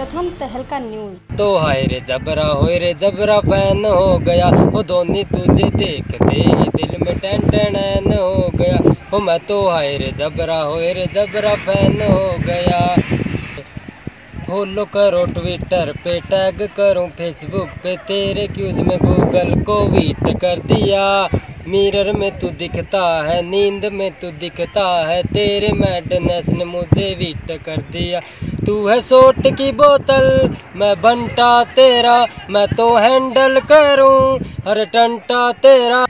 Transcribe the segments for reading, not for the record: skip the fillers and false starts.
प्रथम तहलका न्यूज। तो हाय रे जबरा होए रे जबरा फैन हो गया, वो धोनी तुझे देखते ही दिल में टन टन हो गया। वो मैं तो हाय रे जबरा होए रे जबरा फैन हो गया। फॉलो करो ट्विटर पे, टैग करूँ फेसबुक पे, तेरे क्यूज में गूगल को वीट कर दिया। मिरर में तू दिखता है, नींद में तू दिखता है, तेरे मैडनेस ने मुझे वीट कर दिया। तू है सोट की बोतल, मैं बंटा तेरा, मैं तो हैंडल करूं हर टंटा तेरा।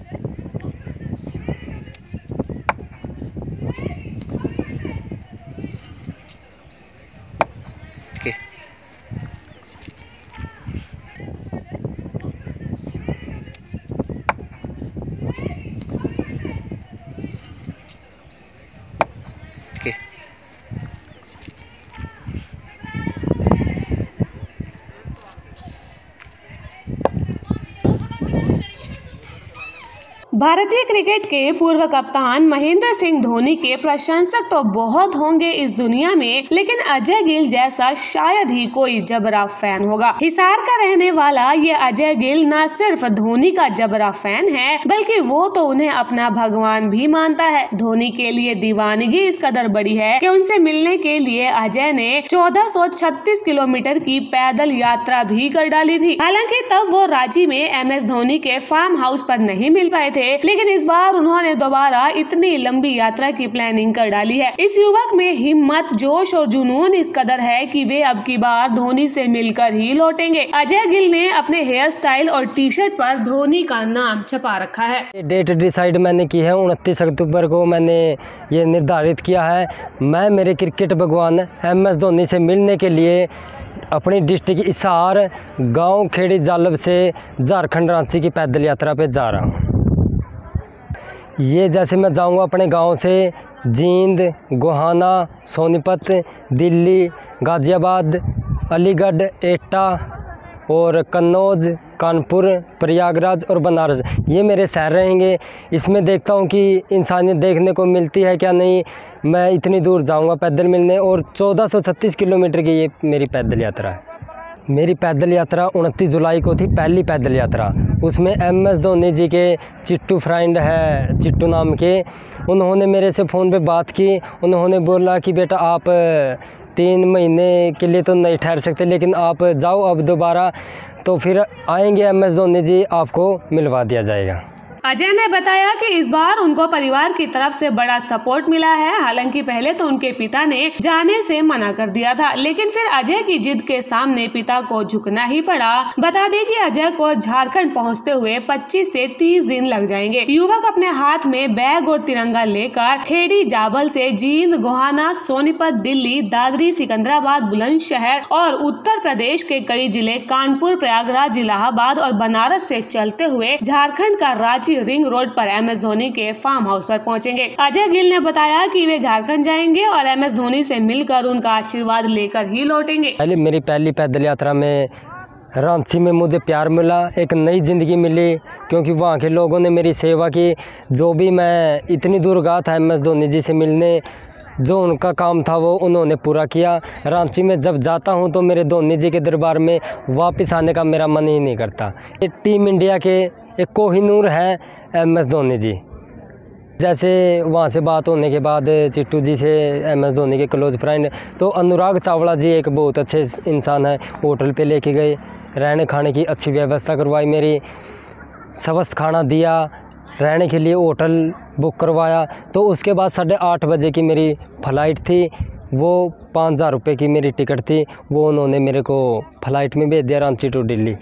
भारतीय क्रिकेट के पूर्व कप्तान महेंद्र सिंह धोनी के प्रशंसक तो बहुत होंगे इस दुनिया में, लेकिन अजय गिल जैसा शायद ही कोई जबरा फैन होगा। हिसार का रहने वाला ये अजय गिल न सिर्फ धोनी का जबरा फैन है, बल्कि वो तो उन्हें अपना भगवान भी मानता है। धोनी के लिए दीवानगी इस कदर बड़ी है कि उनसे मिलने के लिए अजय ने 1436 किलोमीटर की पैदल यात्रा भी कर डाली थी। हालांकि तब वो रांची में MS धोनी के फार्म हाउस पर नहीं मिल पाए थे, लेकिन इस बार उन्होंने दोबारा इतनी लंबी यात्रा की प्लानिंग कर डाली है। इस युवक में हिम्मत, जोश और जुनून इस कदर है कि वे अब की बार धोनी से मिलकर ही लौटेंगे। अजय गिल ने अपने हेयर स्टाइल और टी-शर्ट पर धोनी का नाम छपा रखा है। डेट डिसाइड मैंने की है, 29 अक्टूबर को मैंने ये निर्धारित किया है। मैं मेरे क्रिकेट भगवान MS धोनी से मिलने के लिए अपनी डिस्ट्रिक्ट हिसार गांव खेड़ी जालब से झारखंड रांची की पैदल यात्रा पे जा रहा हूँ। ये जैसे मैं जाऊंगा अपने गांव से जींद, गोहाना, सोनीपत, दिल्ली, गाज़ियाबाद, अलीगढ़, एटा और कन्नौज, कानपुर, प्रयागराज और बनारस, ये मेरे शहर रहेंगे। इसमें देखता हूँ कि इंसानियत देखने को मिलती है क्या नहीं। मैं इतनी दूर जाऊंगा पैदल मिलने, और 1436 किलोमीटर की ये मेरी पैदल यात्रा है। मेरी पैदल यात्रा 29 जुलाई को थी, पहली पैदल यात्रा। उसमें MS धोनी जी के चिट्टू फ्रेंड है, चिट्टू नाम के, उन्होंने मेरे से फ़ोन पे बात की। उन्होंने बोला कि बेटा आप 3 महीने के लिए तो नहीं ठहर सकते, लेकिन आप जाओ अब दोबारा, तो फिर आएंगे MS धोनी जी, आपको मिलवा दिया जाएगा। अजय ने बताया कि इस बार उनको परिवार की तरफ से बड़ा सपोर्ट मिला है। हालांकि पहले तो उनके पिता ने जाने से मना कर दिया था, लेकिन फिर अजय की जिद के सामने पिता को झुकना ही पड़ा। बता दें कि अजय को झारखंड पहुंचते हुए 25 से 30 दिन लग जाएंगे। युवक अपने हाथ में बैग और तिरंगा लेकर खेड़ी जाबल से जींद, गोहाना, सोनीपत, दिल्ली, दादरी, सिकंदराबाद, बुलंदशहर और उत्तर प्रदेश के कई जिले कानपुर, प्रयागराज, इलाहाबाद और बनारस से चलते हुए झारखंड का रांची रिंग रोड पर MS धोनी के फार्म हाउस पर पहुंचेंगे। अजय गिल ने बताया कि वे झारखंड जाएंगे और MS धोनी से मिलकर उनका आशीर्वाद लेकर ही लौटेंगे। मेरी पहली पैदल यात्रा में रांची में मुझे प्यार मिला, एक नई ज़िंदगी मिली, क्योंकि वहाँ के लोगों ने मेरी सेवा की। जो भी मैं इतनी दूर गया था MS धोनी जी से मिलने, जो उनका काम था वो उन्होंने पूरा किया। रांची में जब जाता हूँ तो मेरे धोनी जी के दरबार में वापस आने का मेरा मन ही नहीं करता। टीम इंडिया के एक कोहिनूर है MS धोनी जी। जैसे वहाँ से बात होने के बाद चिट्टू जी से, MS धोनी के क्लोज फ्रेंड, तो अनुराग चावला जी एक बहुत अच्छे इंसान है। होटल पे लेके गए, रहने खाने की अच्छी व्यवस्था करवाई, मेरी स्वस्थ खाना दिया, रहने के लिए होटल बुक करवाया। तो उसके बाद 8:30 बजे की मेरी फ़्लाइट थी, वो 5000 रुपये की मेरी टिकट थी, वो उन्होंने मेरे को फ़्लाइट में भेज दिया रांची टू दिल्ली।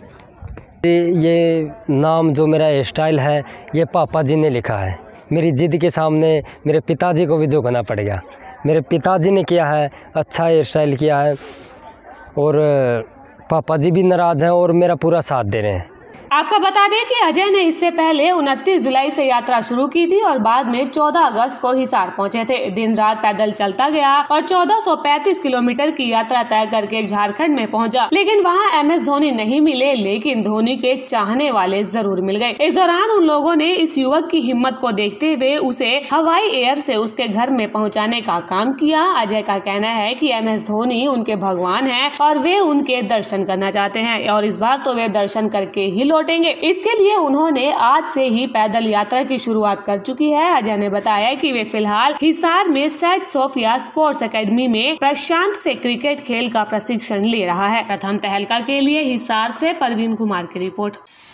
ये नाम जो मेरा हेयर स्टाइल है ये पापा जी ने लिखा है। मेरी ज़िद के सामने मेरे पिताजी को भी झुकना पड़ेगा। मेरे पिताजी ने किया है, अच्छा हेयर स्टाइल किया है, और पापा जी भी नाराज़ हैं और मेरा पूरा साथ दे रहे हैं। आपको बता दें कि अजय ने इससे पहले 29 जुलाई से यात्रा शुरू की थी और बाद में 14 अगस्त को हिसार पहुंचे थे। दिन रात पैदल चलता गया और 1435 किलोमीटर की यात्रा तय करके झारखंड में पहुंचा, लेकिन वहां एमएस धोनी नहीं मिले, लेकिन धोनी के चाहने वाले जरूर मिल गए। इस दौरान उन लोगों ने इस युवक की हिम्मत को देखते हुए उसे हवाई एयर से उसके घर में पहुंचाने का काम किया। अजय का कहना है कि एमएस धोनी उनके भगवान हैं और वे उनके दर्शन करना चाहते हैं और इस बार तो वे दर्शन करके ही लौटेंगे। इसके लिए उन्होंने आज से ही पैदल यात्रा की शुरुआत कर चुकी है। अजय ने बताया कि वे फिलहाल हिसार में सेंट सोफिया स्पोर्ट्स एकेडमी में प्रशांत से क्रिकेट खेल का प्रशिक्षण ले रहा है। प्रथम तहलका के लिए हिसार से परवीन कुमार की रिपोर्ट।